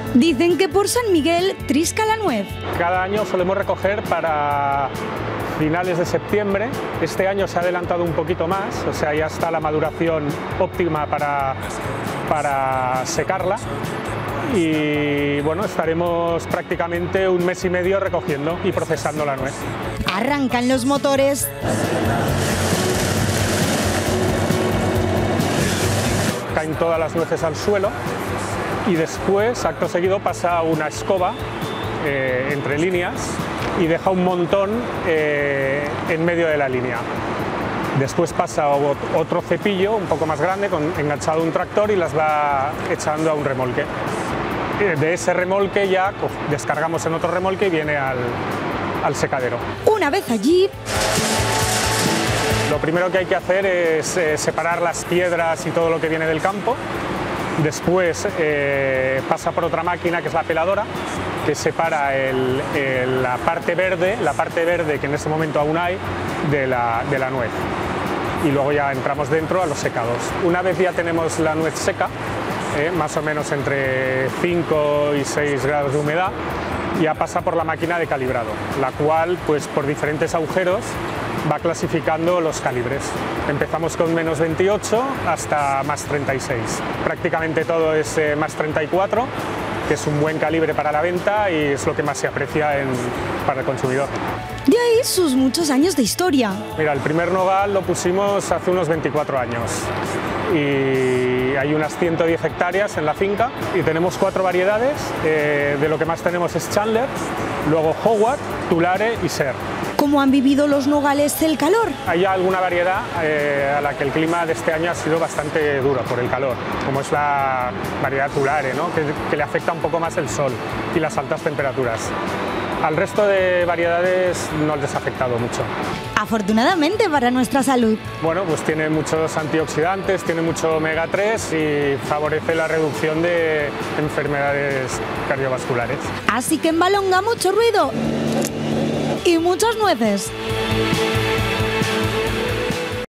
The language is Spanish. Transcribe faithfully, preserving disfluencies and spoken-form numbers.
Dicen que por San Miguel trisca la nuez. Cada año solemos recoger para finales de septiembre. Este año se ha adelantado un poquito más, o sea, ya está la maduración óptima para, para secarla. Y bueno, estaremos prácticamente un mes y medio recogiendo y procesando la nuez. Arrancan los motores. Caen todas las nueces al suelo y después, acto seguido, pasa una escoba eh, entre líneas y deja un montón eh, en medio de la línea. Después pasa otro cepillo un poco más grande, con, enganchado a un tractor, y las va echando a un remolque. De ese remolque ya descargamos en otro remolque y viene al, al secadero. Una vez allí, lo primero que hay que hacer es eh, separar las piedras y todo lo que viene del campo. Después eh, pasa por otra máquina, que es la peladora, que separa el, el, la parte verde, la parte verde que en ese momento aún hay, de la, de la nuez. Y luego ya entramos dentro a los secados. Una vez ya tenemos la nuez seca, eh, más o menos entre cinco y seis grados de humedad, ya pasa por la máquina de calibrado, la cual, pues por diferentes agujeros, va clasificando los calibres. Empezamos con menos veintiocho hasta más treinta y seis. Prácticamente todo es eh, más treinta y cuatro, que es un buen calibre para la venta y es lo que más se aprecia en, para el consumidor. De ahí sus muchos años de historia. Mira, el primer nogal lo pusimos hace unos veinticuatro años y hay unas ciento diez hectáreas en la finca y tenemos cuatro variedades. Eh, de lo que más tenemos es Chandler, luego Howard, Tulare y Ser. ¿Cómo han vivido los nogales el calor? Hay alguna variedad eh, a la que el clima de este año ha sido bastante duro por el calor, como es la variedad Tulare, ¿no? que, que le afecta un poco más el sol y las altas temperaturas. Al resto de variedades no les ha afectado mucho. Afortunadamente para nuestra salud. Bueno, pues tiene muchos antioxidantes, tiene mucho omega tres y favorece la reducción de enfermedades cardiovasculares. Así que en Valonga mucho ruido y muchas nueces.